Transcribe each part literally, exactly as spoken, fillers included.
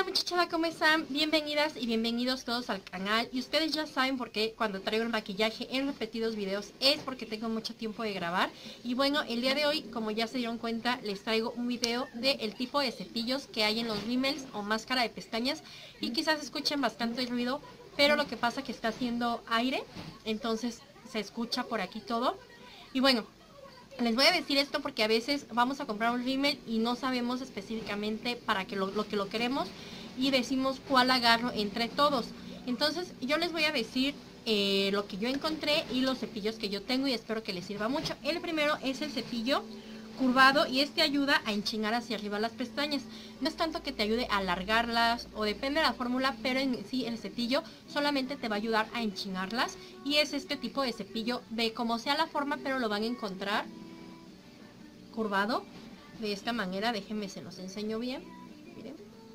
muchachada, ¿cómo están? Bienvenidas y bienvenidos todos al canal. Y ustedes ya saben por qué cuando traigo el maquillaje en repetidos videos es porque tengo mucho tiempo de grabar. Y bueno, el día de hoy, como ya se dieron cuenta, les traigo un video del tipo de cepillos que hay en los rímels o máscara de pestañas. Y quizás escuchen bastante ruido, pero lo que pasa es que está haciendo aire, entonces se escucha por aquí todo. Y bueno, les voy a decir esto porque a veces vamos a comprar un rímel y no sabemos específicamente para qué lo, lo que lo queremos y decimos cuál agarro entre todos. Entonces yo les voy a decir eh, lo que yo encontré y los cepillos que yo tengo y espero que les sirva mucho. El primero es el cepillo curvado y este ayuda a enchinar hacia arriba las pestañas. No es tanto que te ayude a alargarlas o depende de la fórmula, pero en sí el cepillo solamente te va a ayudar a enchinarlas y es este tipo de cepillo de como sea la forma, pero lo van a encontrar curvado de esta manera. Déjenme se los enseño bien. Miren.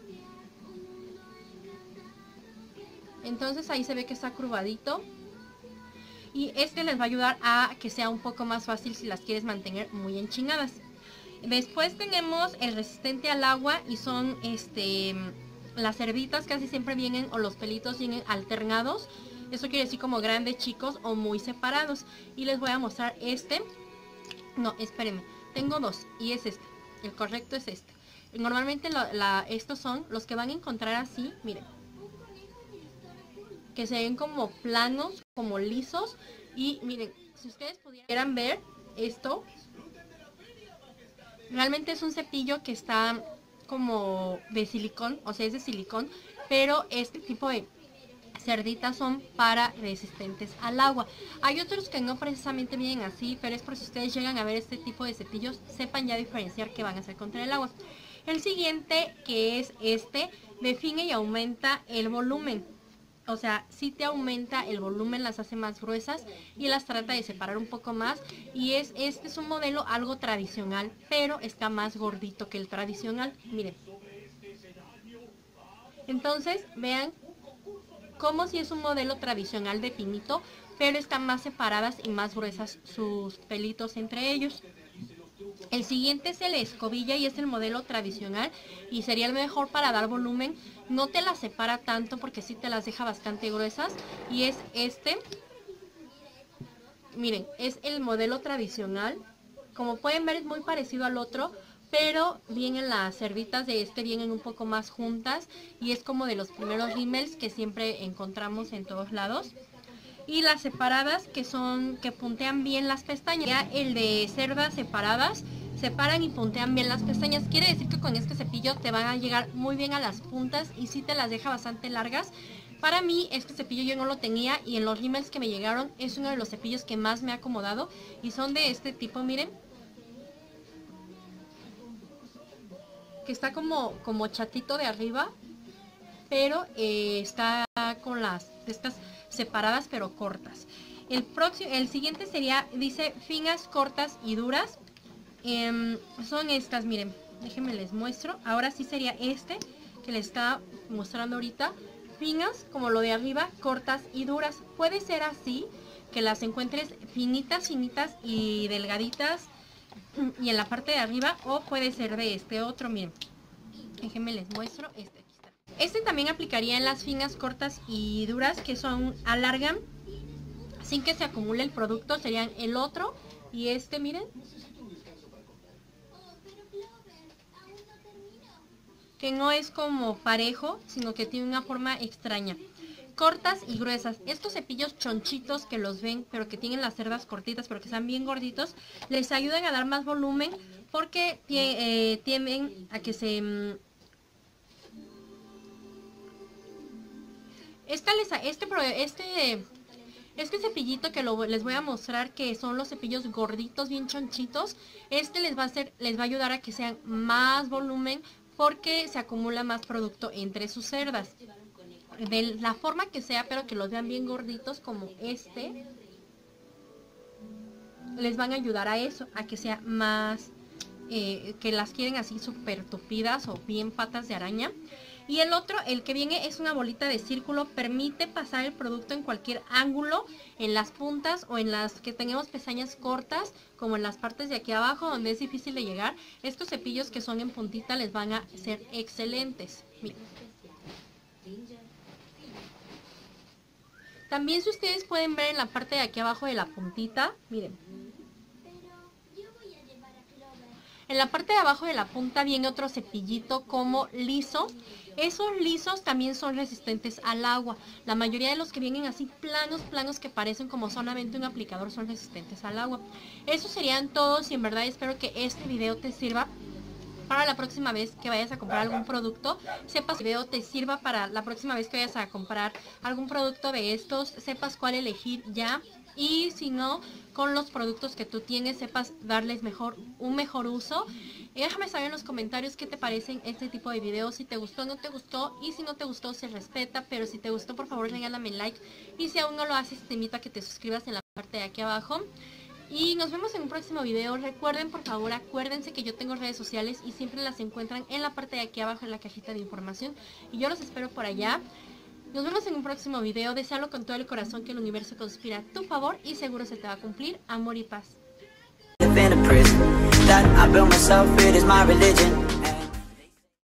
Entonces ahí se ve que está curvadito y este les va a ayudar a que sea un poco más fácil si las quieres mantener muy enchinadas. Después tenemos el resistente al agua y son este las cerditas, casi siempre vienen o los pelitos vienen alternados. Eso quiere decir como grandes, chicos o muy separados. Y les voy a mostrar este. No, espérenme. Tengo dos y es este. El correcto es este. Normalmente la, la, estos son los que van a encontrar así, miren. Que se ven como planos, como lisos. Y miren, si ustedes pudieran ver esto. Realmente es un cepillo que está como de silicón, o sea es de silicón. Pero este tipo de cerditas son para resistentes al agua. Hay otros que no precisamente vienen así, pero es por si ustedes llegan a ver este tipo de cepillos, sepan ya diferenciar que van a hacer contra el agua. El siguiente, que es este, define y aumenta el volumen. O sea, sí te aumenta el volumen, las hace más gruesas y las trata de separar un poco más. Y es este es un modelo algo tradicional, pero está más gordito que el tradicional. Miren. Entonces, vean como si es un modelo tradicional de pinito, pero están más separadas y más gruesas sus pelitos entre ellos. El siguiente es el escobilla y es el modelo tradicional y sería el mejor para dar volumen. No te las separa tanto porque sí te las deja bastante gruesas y es este. Miren, es el modelo tradicional. Como pueden ver es muy parecido al otro, pero vienen las cerditas de este, vienen un poco más juntas y es como de los primeros rímels que siempre encontramos en todos lados. Y las separadas que son, que puntean bien las pestañas. Ya el de cerdas separadas, separan y puntean bien las pestañas. Quiere decir que con este cepillo te van a llegar muy bien a las puntas y sí te las deja bastante largas. Para mí este cepillo yo no lo tenía y en los rímels que me llegaron es uno de los cepillos que más me ha acomodado. Y son de este tipo, miren. Que está como, como chatito de arriba, pero eh, está con las estas separadas pero cortas. El próximo, el siguiente sería, dice finas, cortas y duras. Eh, son estas, miren, déjenme les muestro. Ahora sí sería este que les está mostrando ahorita. Finas, como lo de arriba, cortas y duras. Puede ser así, que las encuentres finitas, finitas y delgaditas y en la parte de arriba, o puede ser de este otro, miren. Déjenme les muestro este, aquí está. Este también aplicaría en las finas, cortas y duras, que son, alargan sin que se acumule el producto, serían el otro y este, miren. Que no es como parejo, sino que tiene una forma extraña. Cortas y gruesas. Estos cepillos chonchitos que los ven, pero que tienen las cerdas cortitas, pero que están bien gorditos, les ayudan a dar más volumen porque eh, tienden a que se... Esta les, este, este, este cepillito que lo, les voy a mostrar, que son los cepillos gorditos, bien chonchitos, este les va a hacer, les va a ayudar a que sean más volumen porque se acumula más producto entre sus cerdas. De la forma que sea, pero que los vean bien gorditos como este, les van a ayudar a eso, a que sea más, eh, que las quieren así súper tupidas o bien patas de araña. Y el otro, el que viene, es una bolita de círculo, permite pasar el producto en cualquier ángulo, en las puntas o en las que tengamos pestañas cortas, como en las partes de aquí abajo donde es difícil de llegar. Estos cepillos que son en puntita les van a ser excelentes. Miren. También si ustedes pueden ver en la parte de aquí abajo de la puntita, miren. En la parte de abajo de la punta viene otro cepillito como liso. Esos lisos también son resistentes al agua. La mayoría de los que vienen así planos, planos que parecen como solamente un aplicador son resistentes al agua. Esos serían todos y en verdad espero que este video te sirva para la próxima vez que vayas a comprar algún producto. Sepas que el video te sirva para la próxima vez que vayas a comprar algún producto de estos. Sepas cuál elegir ya. Y si no, con los productos que tú tienes, sepas darles mejor un mejor uso. Y déjame saber en los comentarios qué te parecen este tipo de videos, si te gustó o no te gustó. Y si no te gustó, se respeta, pero si te gustó, por favor, regálame like. Y si aún no lo haces, te invito a que te suscribas en la parte de aquí abajo. Y nos vemos en un próximo video. Recuerden, por favor, acuérdense que yo tengo redes sociales y siempre las encuentran en la parte de aquí abajo en la cajita de información. Y yo los espero por allá. Nos vemos en un próximo video. Desealo con todo el corazón que el universo conspira a tu favor y seguro se te va a cumplir. Amor y paz.